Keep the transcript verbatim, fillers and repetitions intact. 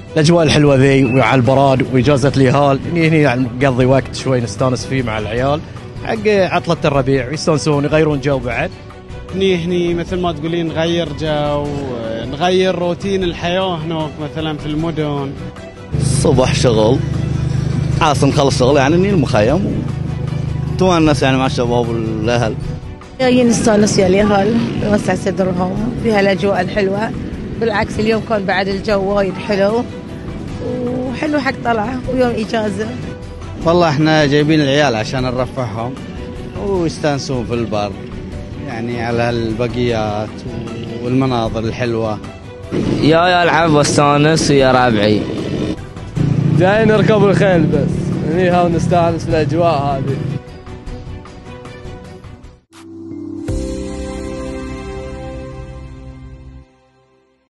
الاجواء الحلوه ذي وعلى البراد واجازه اليهال، هني هني يعني نقضي وقت شوي نستانس فيه مع العيال حق عطله الربيع ويستانسون يغيرون جو بعد. هني هني مثل ما تقولين نغير جو، نغير روتين الحياه هناك مثلا في المدن. الصبح شغل عاصم نخلص شغل يعني هني المخيم وتونس يعني مع الشباب والاهل. جايين نستانس يا اليهال نوسع صدرهم فيها الاجواء الحلوه. بالعكس اليوم كان بعد الجو وايد حلو وحلو حق طلعه ويوم اجازه. والله احنا جايبين العيال عشان نرفعهم ويستانسون في البر يعني على البقيات والمناظر الحلوه. يا يا العب واستانس ويا ربعي. جاي نركب الخيل بس هني ها ونستانس الاجواء هذه.